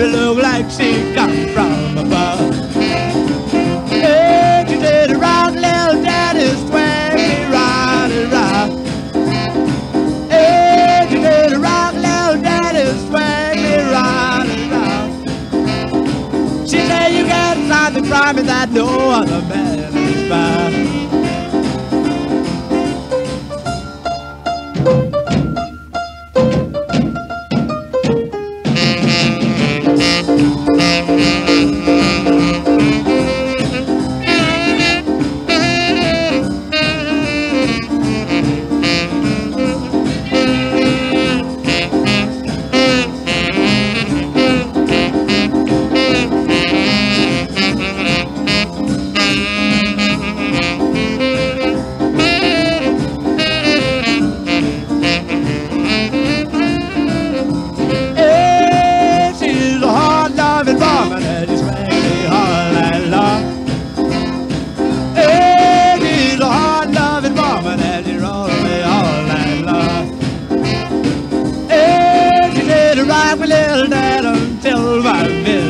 look like she come from above. Hey, she did a rock, little daddy, swing me round and round. Hey, she did a rock, little daddy, swing me round and round. She said, you got something from me that no other man has found. Rock my little dad until my bill